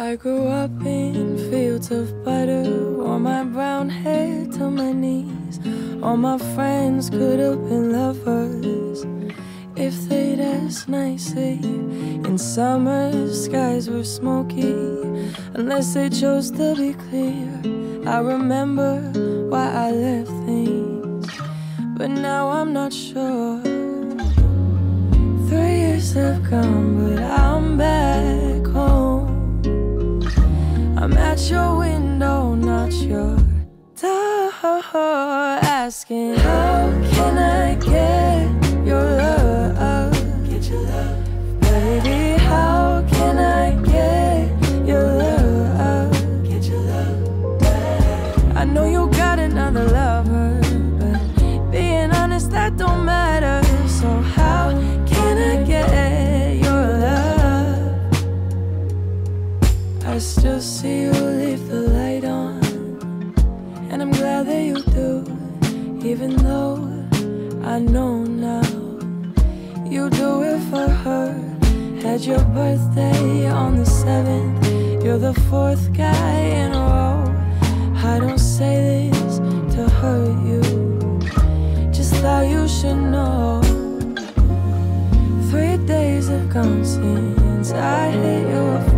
I grew up in fields of butter, wore my brown hair to my knees. All my friends could have been lovers if they'd asked nicely. In summer, skies were smoky, unless they chose to be clear. I remember why I left things, but now I'm not sure. 3 years have gone, but I'm back home. I'm at your window, not your door, asking, how can I get your love? Get your love, baby. How can I get your love? Get your love back. I know you got another lover, but being honest, that don't matter. So how can I get your love? I still see you leave the light on, and I'm glad that you do, even though I know now you do it for her. Had your birthday on the 7th, you're the 4th guy in a row. I don't say this to hurt you, just thought you should know. 3 days have gone since I hit you.